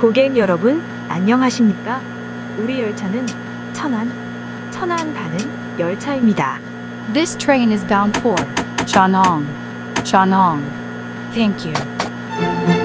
고객 여러분, 안녕하십니까? 우리 열차는 천안 가는 열차입니다. This train is bound for Chanong. Thank you.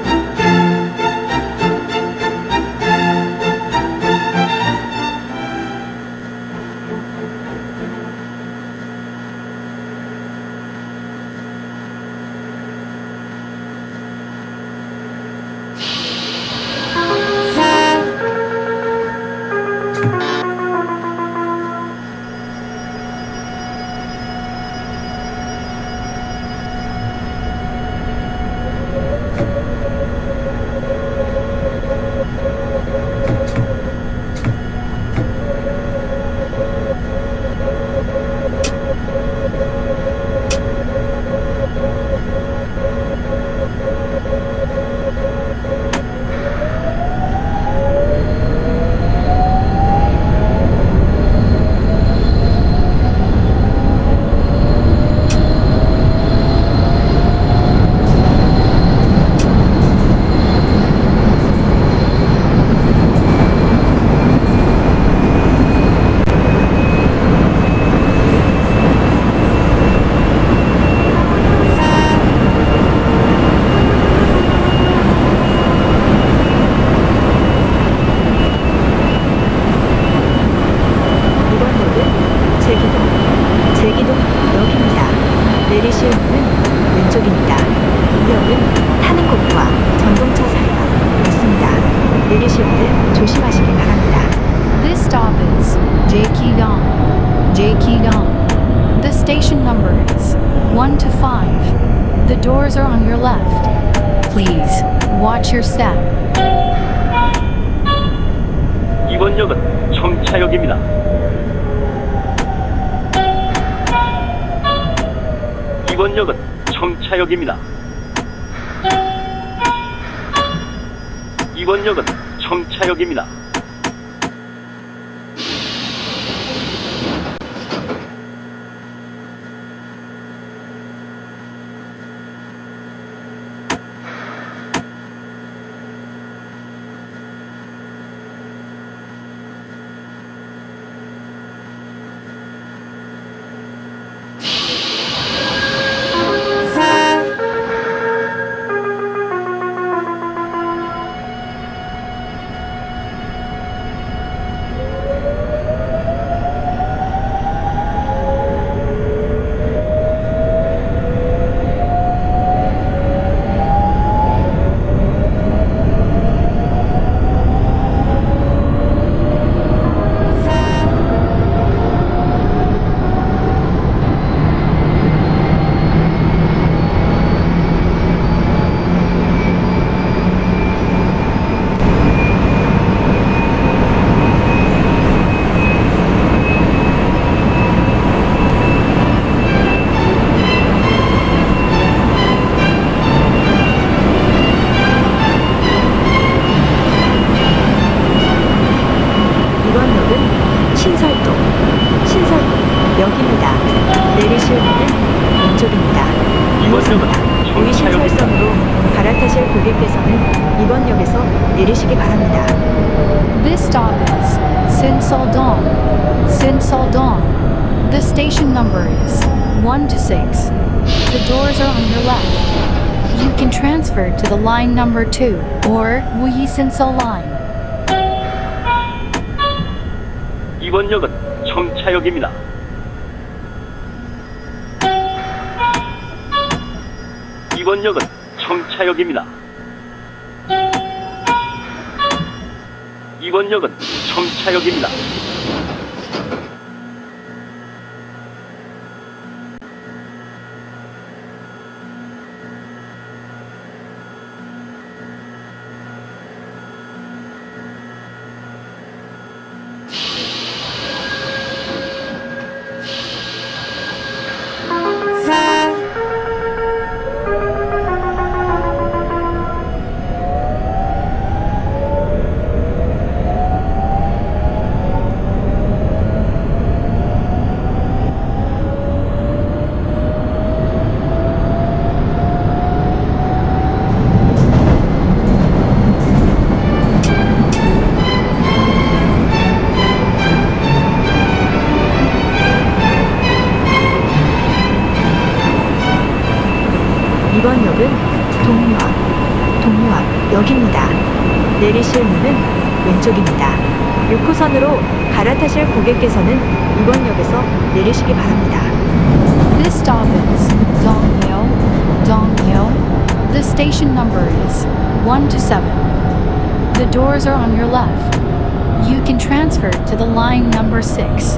This stop is Jaekidong. The station number is 1 to 5. The doors are on your left. Please watch your step. 이번 역은 청차역입니다. 이번 역은 청차역입니다. 이번 역은 청차역입니다. 역입니다. 내리실 문은 왼쪽입니다. 고맙습니다. 우리 신설선으로 갈아타실 고객께서는 이번 역에서 내리시기 바랍니다. This stop is Sinseldong. The station number is 1 to 6. The doors are on your left. You can transfer to the line number 2 or Wuyi Sinsel line. 이번 역은 청차역입니다. 이번 역은 청차역입니다. 이번 역은 청차역입니다. 이번 역은 동묘역입니다. 내리실 문은 왼쪽입니다. 6호선으로 갈아타실 고객께서는 이번 역에서 내리시기 바랍니다. This stop is Donghyo. The station number is 1 to 7. The doors are on your left. You can transfer to the line number 6.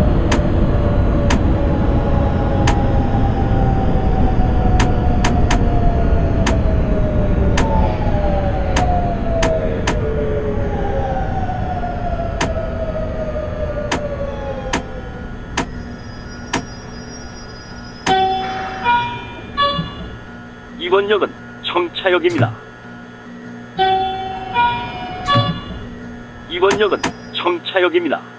이번 역은 청차역입니다. 이번 역은 청차역입니다.